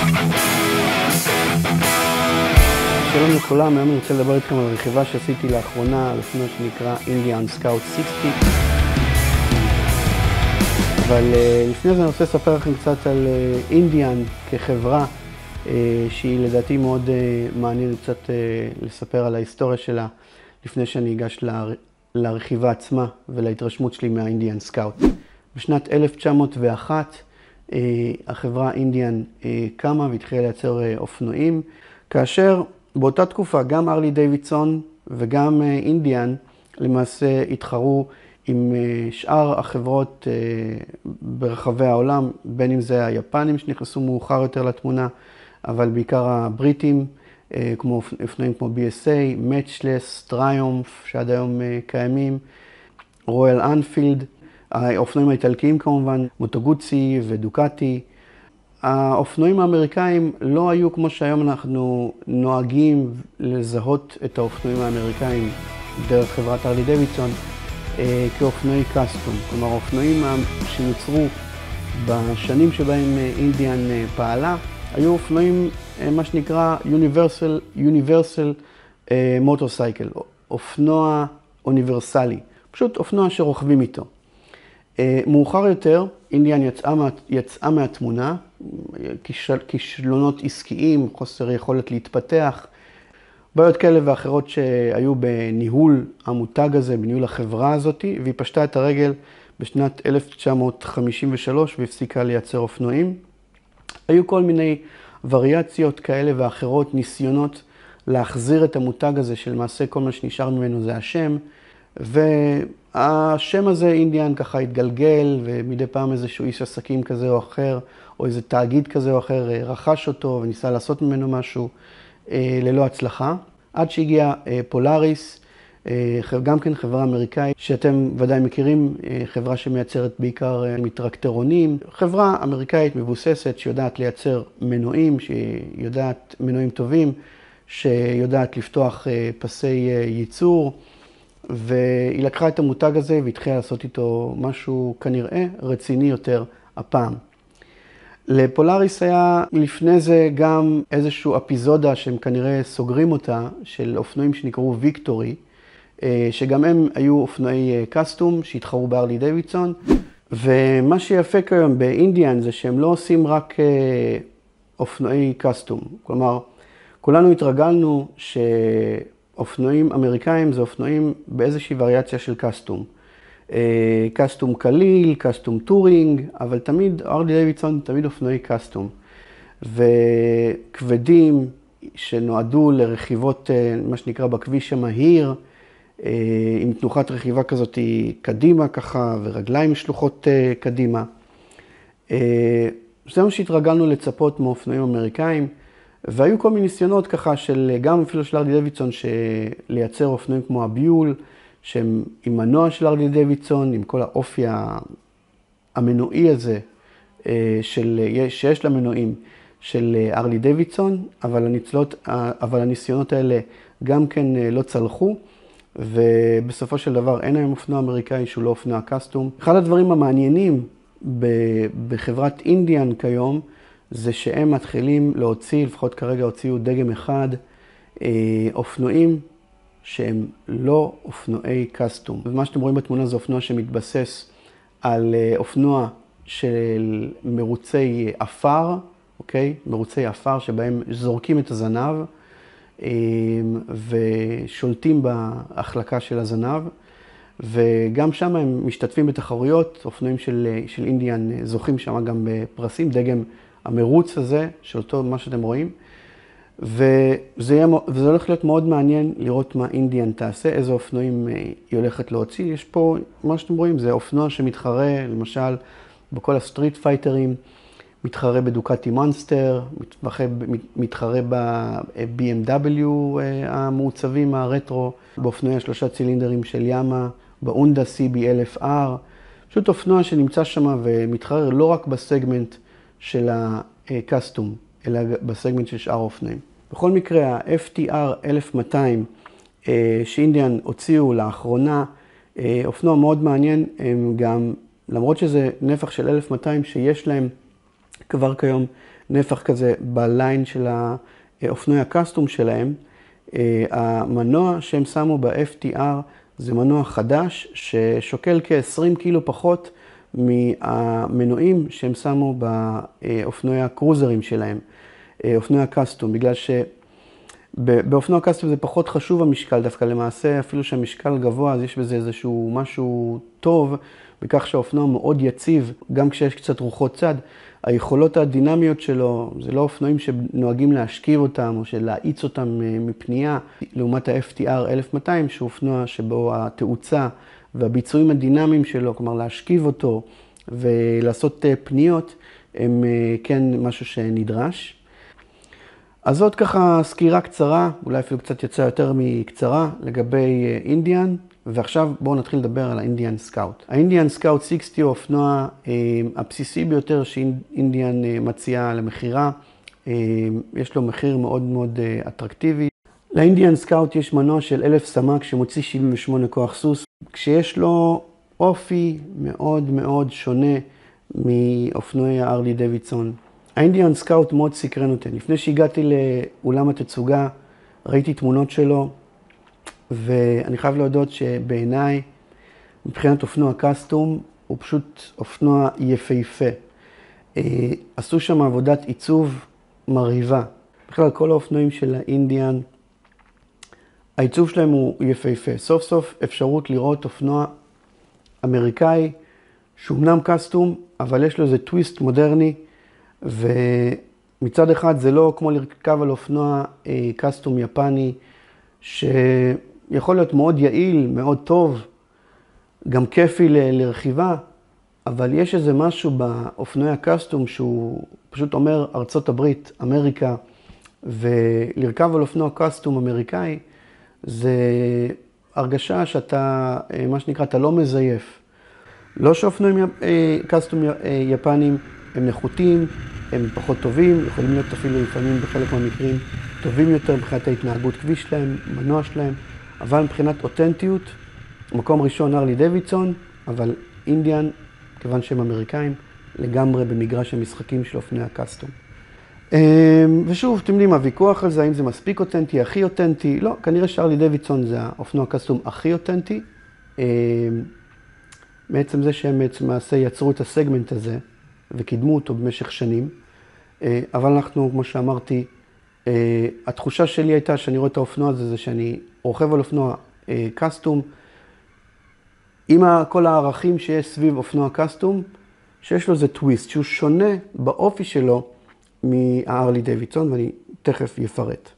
שלום לכולם, היום אני רוצה לדבר איתכם על רכיבה שעשיתי לאחרונה על אופנוע שנקרא Indian Scout 60. אבל לפני זה אני רוצה לספר לכם קצת על Indian כחברה, שהיא לדעתי מאוד מעניינת קצת לספר על ההיסטוריה שלה לפני שאני אגש לרכיבה עצמה ולהתרשמות שלי מה-Indian Scout. בשנת 1901 החברה Indian קמה והתחילה לייצר אופנועים, כאשר באותה תקופה גם הרלי דיווידסון וגם Indian למעשה התחרו עם שאר החברות ברחבי העולם, בין אם זה היפנים שנכנסו מאוחר יותר לתמונה, אבל בעיקר הבריטים, כמו אופנועים כמו BSA, Matchless, Triumph, שעד היום קיימים, רויאל אנפילד, האופנועים האיטלקיים כמובן, מוטוגוצי ודוקטי. האופנועים האמריקאים לא היו כמו שהיום אנחנו נוהגים לזהות את האופנועים האמריקאים דרך חברת הרלי דיווידסון כאופנועי קאסטום. כלומר, האופנועים שיוצרו בשנים שבהם Indian פעלה, היו אופנועים מה שנקרא Universal Motorcycle, אופנוע אוניברסלי, פשוט אופנוע שרוכבים איתו. מאוחר יותר, Indian יצאה מהתמונה, כישלונות עסקיים, חוסר יכולת להתפתח, בעיות כאלה ואחרות שהיו בניהול המותג הזה, בניהול החברה הזאת, והיא פשטה את הרגל בשנת 1953 והפסיקה לייצר אופנועים. היו כל מיני וריאציות כאלה ואחרות, ניסיונות להחזיר את המותג הזה, שלמעשה כל מה שנשאר ממנו זה השם, והשם הזה Indian ככה התגלגל, ומדי פעם איזשהו איש עסקים כזה או אחר, או איזה תאגיד כזה או אחר רכש אותו וניסה לעשות ממנו משהו ללא הצלחה. עד שהגיעה פולאריס, גם כן חברה אמריקאית, שאתם ודאי מכירים, חברה שמייצרת בעיקר מטרקטורונים. חברה אמריקאית מבוססת שיודעת לייצר מנועים, שיודעת מנועים טובים, שיודעת לפתוח פסי ייצור, והיא לקחה את המותג הזה והתחילה לעשות איתו משהו כנראה רציני יותר הפעם. לפולאריס היה לפני זה גם איזשהו אפיזודה שהם כנראה סוגרים אותה, של אופנועים שנקראו ויקטורי, שגם הם היו אופנועי קאסטום שהתחרו בהרלי דיווידסון. ומה שיפה כיום באינדיאן זה שהם לא עושים רק אופנועי קאסטום. כלומר, כולנו התרגלנו שאופנועים אמריקאים זה אופנועים באיזושהי וריאציה של קאסטום. קאסטום קליל, קאסטום טורינג, אבל תמיד, הרלי דיווידסון תמיד אופנועי קאסטום. וכבדים שנועדו לרכיבות, מה שנקרא בכביש המהיר, עם תנוחת רכיבה כזאת קדימה ככה, ורגליים שלוחות קדימה. זה מה שהתרגלנו לצפות מאופנועים אמריקאים, והיו כל מיני ניסיונות ככה של, גם אפילו של הרלי דיווידסון, לייצר אופנועים כמו הביול, שהם עם מנוע של הרלי דיווידסון, עם כל האופי המנועי הזה, שיש למנועים של הרלי דיווידסון, אבל הניסיונות האלה גם כן לא צלחו, ובסופו של דבר אין היום אופנוע אמריקאי שהוא לא אופנוע קאסטום. אחד הדברים המעניינים בחברת Indian כיום, זה שהם מתחילים להוציא, לפחות כרגע הוציאו דגם אחד, אופנועים שהם לא אופנועי קאסטום. ומה שאתם רואים בתמונה זה אופנוע שמתבסס על אופנוע של מרוצי אפר, אוקיי? מרוצי אפר שבהם זורקים את הזנב ושולטים בהחלקה של הזנב. וגם שם הם משתתפים בתחרויות, אופנועים של Indian זוכים שם גם בפרסים, דגם המרוץ הזה של אותו מה שאתם רואים. וזה הולך להיות מאוד מעניין לראות מה Indian תעשה, איזה אופנועים היא הולכת להוציא. יש פה, מה שאתם רואים, זה אופנוע שמתחרה, למשל, בכל הסטריט פייטרים, מתחרה בדוקטי מונסטר, מתחרה ב-BMW המעוצבים הרטרו, באופנועי 3 צילינדרים של יאמה, באונדה CB1000R. פשוט אופנוע שנמצא שם ומתחרה לא רק בסגמנט של הקאסטום, אלא בסגמנט של שאר האופנועים. בכל מקרה, ה-FTR 1200 שאינדיאן הוציאו לאחרונה, אופנוע מאוד מעניין, הם גם, למרות שזה נפח של 1200 שיש להם כבר כיום נפח כזה בליין של האופנועי הקסטום שלהם. המנוע שהם שמו ב-FTR זה מנוע חדש ששוקל כ-20 קילו פחות מהמנועים שהם שמו באופנועי הקרוזרים שלהם, אופנועי הקסטום, בגלל שבאופנוע הקסטום זה פחות חשוב המשקל דווקא, למעשה אפילו שהמשקל גבוה אז יש בזה איזשהו משהו טוב, בכך שהאופנוע מאוד יציב, גם כשיש קצת רוחות צד, היכולות הדינמיות שלו, זה לא אופנועים שנוהגים להשכיב אותם או להאיץ אותם מפנייה, לעומת ה-FTR 1200 שהוא אופנוע שבו התאוצה והביצועים הדינמיים שלו, כלומר להשכיב אותו ולעשות פניות, הם כן משהו שנדרש. אז זאת ככה סקירה קצרה, אולי אפילו קצת יצא יותר מקצרה, לגבי אינדיאן, ועכשיו בואו נתחיל לדבר על האינדיאן סקאוט. האינדיאן סקאוט 60 הוא אופנוע הבסיסי ביותר שאינדיאן מציעה למחירה. יש לו מחיר מאוד מאוד אטרקטיבי. לאינדיאן סקאוט יש מנוע של 1000 סמ"ק שמוציא 78 כוח סוס, כשיש לו אופי מאוד מאוד שונה מאופנועי הארלי דוידסון. האינדיאן סקאוט מאוד סקרן אותי. לפני שהגעתי לאולם התצוגה ראיתי תמונות שלו, ואני חייב להודות שבעיניי, מבחינת אופנוע קסטום, הוא פשוט אופנוע יפהפה. עשו שם עבודת עיצוב מרהיבה. בכלל, כל האופנועים של האינדיאן, העיצוב שלהם הוא יפהפה. סוף סוף אפשרות לראות אופנוע אמריקאי, שאומנם קסטום, אבל יש לו איזה טוויסט מודרני, ומצד אחד זה לא כמו לרכב על אופנוע קסטום יפני, שיכול להיות מאוד יעיל, מאוד טוב, גם כיפי לרכיבה, אבל יש איזה משהו באופנועי הקסטום שהוא פשוט אומר ארצות הברית, אמריקה, ולרכב על אופנוע קסטום אמריקאי, זה הרגשה שאתה, מה שנקרא, אתה לא מזייף. לא שאופנועים קסטום יפנים הם נחותים, הם פחות טובים, יכולים להיות אפילו לפעמים בחלק מהמקרים טובים יותר מבחינת ההתנהגות כביש שלהם, מנוע שלהם, אבל מבחינת אותנטיות, מקום ראשון הארלי דוידסון, אבל אינדיאן, כיוון שהם אמריקאים, לגמרי במגרש המשחקים של אופנועי הקסטום. ושוב, אתם יודעים, הוויכוח על זה, האם זה מספיק אותנטי, הכי אותנטי, לא, כנראה שהארלי דוידסון זה האופנוע הקסטום הכי אותנטי. בעצם זה שהם למעשה יצרו את הסגמנט הזה וקידמו אותו במשך שנים, אבל אנחנו, כמו שאמרתי, התחושה שלי הייתה שאני רואה את האופנוע הזה, זה שאני רוכב על אופנוע קסטום, עם כל הערכים שיש סביב אופנוע קסטום, שיש לו איזה טוויסט, שהוא שונה באופי שלו מהארלי דוידסון, ואני תכף יפרט.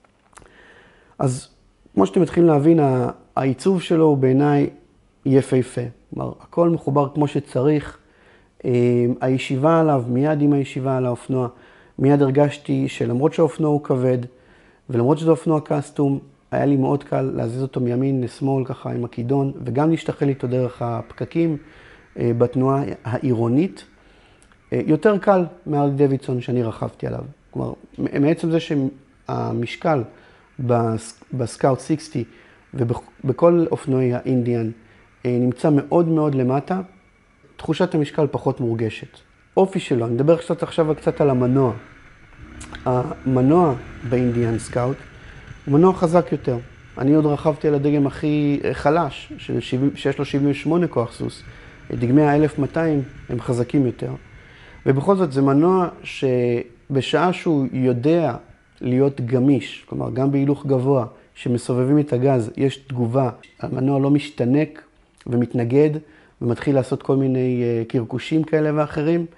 אז כמו שאתם מתחילים להבין, העיצוב שלו הוא בעיניי יפהפה. כלומר, הכל מחובר כמו שצריך. הישיבה עליו, מיד עם הישיבה על האופנוע, מיד הרגשתי שלמרות שהאופנוע הוא כבד, ולמרות שזה אופנוע קסטום, היה לי מאוד קל להזיז אותו מימין לשמאל ככה עם הכידון, וגם להשתחל איתו דרך הפקקים בתנועה העירונית. יותר קל מהארלי דוידסון שאני רכבתי עליו. כלומר, מעצם זה שהמשקל בסקאוט 60 ובכל אופנועי האינדיאן נמצא מאוד מאוד למטה, תחושת המשקל פחות מורגשת. אופי שלו, אני מדבר עכשיו קצת על המנוע. המנוע באינדיאן סקאוט הוא מנוע חזק יותר. אני עוד רכבתי על הדגם הכי חלש, שיש לו 78 כוח סוס. דגמי ה-1200 הם חזקים יותר. ובכל זאת זה מנוע שבשעה שהוא יודע להיות גמיש, כלומר גם בהילוך גבוה, שמסובבים את הגז, יש תגובה, המנוע לא משתנק ומתנגד, ומתחיל לעשות כל מיני קרקושים כאלה ואחרים,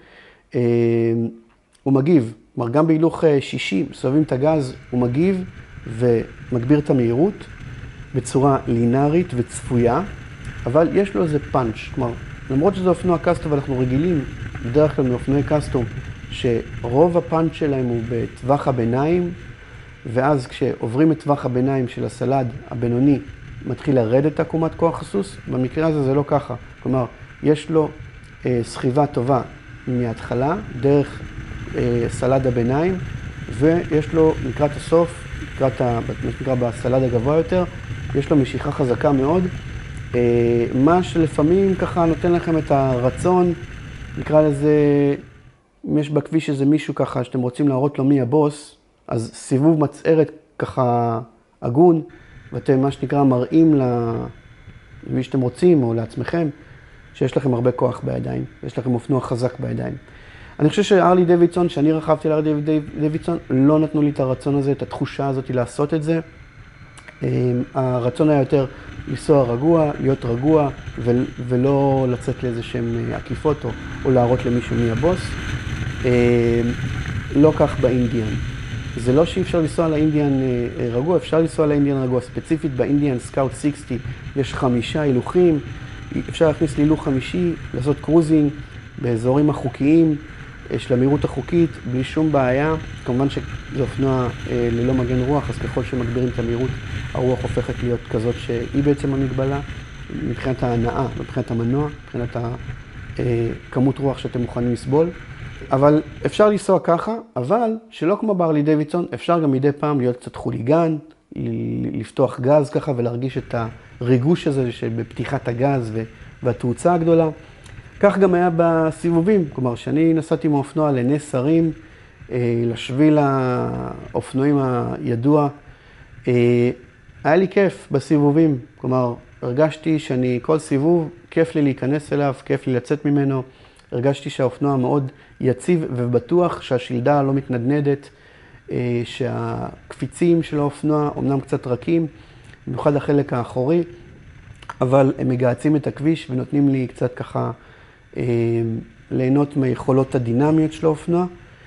הוא מגיב. כלומר, גם בהילוך 60, מסובבים את הגז, הוא מגיב ומגביר את המהירות בצורה לינארית וצפויה, אבל יש לו איזה פאנץ'. כלומר, למרות שזה אופנוע קסטום, ואנחנו רגילים בדרך כלל מאופנועי קסטום, שרוב הפאנץ' שלהם הוא בטווח הביניים, ואז כשעוברים את טווח הביניים של הסלד הבינוני, מתחיל לרדת עקומת כוח הסוס. במקרה הזה זה לא ככה. כלומר, יש לו סחיבה טובה מההתחלה, דרך סלד הביניים, ויש לו לקראת הסוף, מה שנקרא בסלד הגבוה יותר, יש לו משיכה חזקה מאוד, מה שלפעמים ככה נותן לכם את הרצון, נקרא לזה אם יש בכביש איזה מישהו ככה שאתם רוצים להראות לו מי הבוס, אז סיבוב מצערת ככה הגון, ואתם מה שנקרא מראים למי שאתם רוצים או לעצמכם, שיש לכם הרבה כוח בידיים, יש לכם אופנוע חזק בידיים. אני חושב שהרלי דייווידסון, שאני רכבתי להרלי דייווידסון, לא נתנו לי את הרצון הזה, את התחושה הזאת לעשות את זה. הרצון היה יותר לנסוע רגוע, להיות רגוע, ולא לצאת לאיזה שהם עקיפות או להראות למישהו מי הבוס. לא כך באינדיאן. זה לא שאי אפשר לנסוע לאינדיאן רגוע, אפשר לנסוע לאינדיאן רגוע. ספציפית באינדיאן סקאוט 60 יש 5 הילוכים, אפשר להכניס להילוך 5, לעשות קרוזינג באזורים החוקיים, של המהירות החוקית, בלי שום בעיה. כמובן שזה אופנוע ללא מגן רוח, אז ככל שמגבירים את המהירות, הרוח הופכת להיות כזאת שהיא בעצם המגבלה, מבחינת ההנאה, מבחינת המנוע, מבחינת כמות רוח שאתם מוכנים לסבול. אבל אפשר לנסוע ככה, אבל שלא כמו בהרלי דייווידסון, אפשר גם מדי פעם להיות קצת חוליגן, לפתוח גז ככה ולהרגיש את הריגוש הזה שבפתיחת הגז והתאוצה הגדולה. כך גם היה בסיבובים, כלומר שאני נסעתי עם האופנוע לנס הרים, לשביל האופנועים הידוע. היה לי כיף בסיבובים, כלומר הרגשתי שאני כל סיבוב, כיף לי להיכנס אליו, כיף לי לצאת ממנו. הרגשתי שהאופנוע מאוד יציב ובטוח, שהשלדה לא מתנדנדת, שהקפיצים של האופנוע אומנם קצת רכים, במיוחד החלק האחורי, אבל הם מגעצים את הכביש ונותנים לי קצת ככה ליהנות מהיכולות הדינמיות של האופנוע.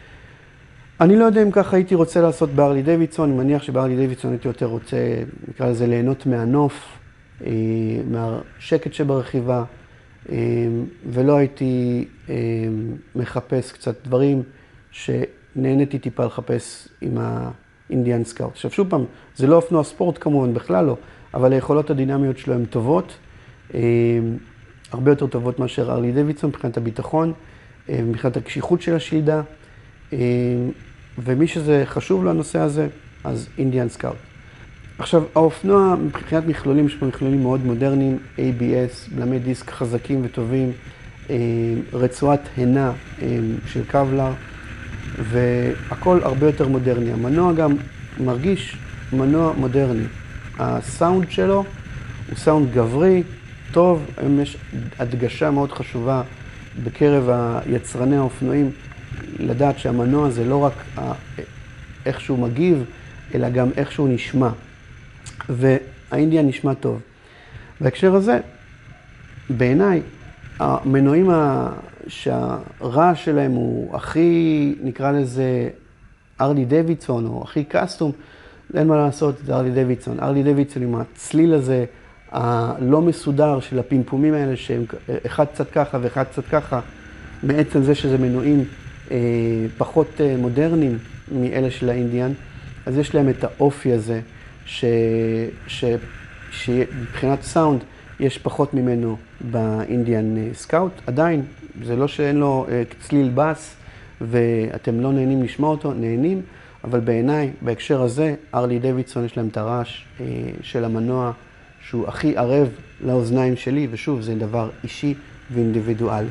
אני לא יודע אם ככה הייתי רוצה לעשות בהרלי דייווידסון, אני מניח שבהרלי דייווידסון הייתי יותר רוצה, נקרא לזה, ליהנות מהנוף, מהשקט שברכיבה, ולא הייתי מחפש קצת דברים שנהניתי טיפה לחפש עם האינדיאן סקאוט. עכשיו שוב פעם, זה לא אופנוע ספורט כמובן, בכלל לא, אבל היכולות הדינמיות שלו הן טובות, הרבה יותר טובות מאשר הרלי דייווידסון מבחינת הביטחון, מבחינת הקשיחות של השלדה, ומי שזה חשוב לו הנושא הזה, אז אינדיאן סקאוט. עכשיו, האופנוע מבחינת מכלולים, יש פה מכלולים מאוד מודרניים, ABS, בלמי דיסק חזקים וטובים, רצועת הנה של קבלר, והכל הרבה יותר מודרני. המנוע גם מרגיש מנוע מודרני. הסאונד שלו הוא סאונד גברי, טוב, היום יש הדגשה מאוד חשובה בקרב היצרני האופנועים, לדעת שהמנוע זה לא רק איך שהוא מגיב, אלא גם איך שהוא נשמע. והאינדיאן נשמע טוב. בהקשר הזה, בעיניי, המנועים שהרעש שלהם הוא הכי, נקרא לזה, הרלי דייווידסון, או הכי קסטום, אין מה לעשות, זה הרלי דייווידסון. הרלי דייווידסון עם הצליל הזה, הלא מסודר של הפימפומים האלה, שהם אחד קצת ככה ואחד קצת ככה, בעצם זה שזה מנועים פחות מודרניים מאלה של האינדיאן, אז יש להם את האופי הזה, שמבחינת סאונד יש פחות ממנו באינדיאן סקאוט. עדיין, זה לא שאין לו צליל בס ואתם לא נהנים לשמוע אותו, נהנים, אבל בעיניי, בהקשר הזה, הרלי דייווידסון יש להם את הרעש של המנוע שהוא הכי ערב לאוזניים שלי, ושוב, זה דבר אישי ואינדיבידואלי.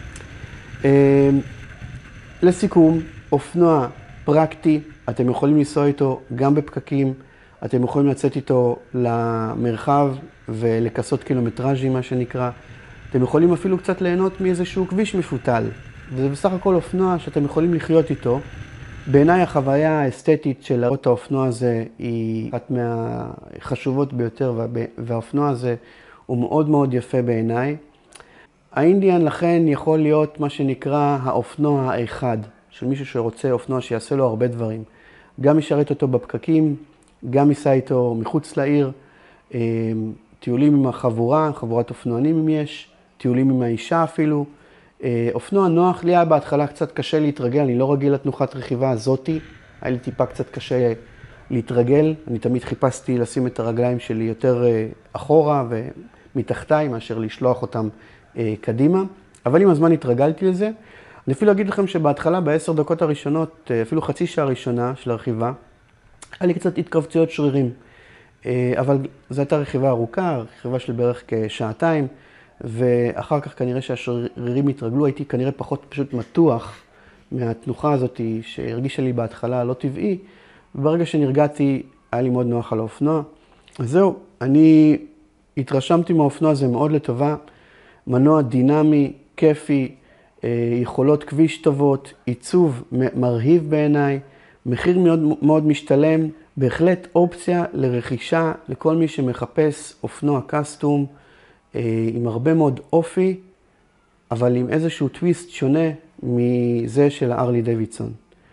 לסיכום, אופנוע פרקטי, אתם יכולים לנסוע איתו גם בפקקים, אתם יכולים לצאת איתו למרחב ולכסות קילומטראז'ים, מה שנקרא. אתם יכולים אפילו קצת ליהנות מאיזשהו כביש מפותל. וזה בסך הכל אופנוע שאתם יכולים לחיות איתו. בעיניי החוויה האסתטית של לראות האופנוע הזה היא אחת מהחשובות ביותר, והאופנוע הזה הוא מאוד מאוד יפה בעיניי. האינדיאן לכן יכול להיות מה שנקרא האופנוע האחד, של מישהו שרוצה אופנוע שיעשה לו הרבה דברים. גם ישרת אותו בפקקים, גם ייסע איתו מחוץ לעיר, טיולים עם החבורה, חבורת אופנוענים אם יש, טיולים עם האישה אפילו. אופנוע נוח, לי היה בהתחלה קצת קשה להתרגל, אני לא רגיל לתנוחת רכיבה הזאתי, היה לי טיפה קצת קשה להתרגל, אני תמיד חיפשתי לשים את הרגליים שלי יותר אחורה ומתחתיי, מאשר לשלוח אותם קדימה, אבל עם הזמן התרגלתי לזה. אני אפילו אגיד לכם שבהתחלה, ב10 דקות הראשונות, אפילו חצי שעה ראשונה של הרכיבה, היה לי קצת התכווצויות שרירים, אבל זו הייתה רכיבה ארוכה, רכיבה של בערך כשעתיים, ואחר כך כנראה שהשרירים התרגלו, הייתי כנראה פחות פשוט מתוח מהתנוחה הזאת שהרגישה לי בהתחלה לא טבעי, וברגע שנרגעתי היה לי מאוד נוח על האופנוע. אז זהו, אני התרשמתי מהאופנוע הזה מאוד לטובה, מנוע דינמי, כיפי, יכולות כביש טובות, עיצוב מרהיב בעיניי, מחיר מאוד, מאוד משתלם, בהחלט אופציה לרכישה לכל מי שמחפש אופנוע קסטום עם הרבה מאוד אופי, אבל עם איזשהו טוויסט שונה מזה של הארלי דוידסון.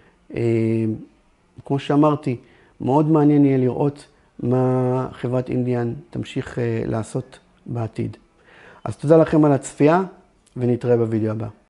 כמו שאמרתי, מאוד מעניין יהיה לראות מה חברת אינדיאן תמשיך לעשות בעתיד. אז תודה לכם על הצפייה ונתראה בווידאו הבא.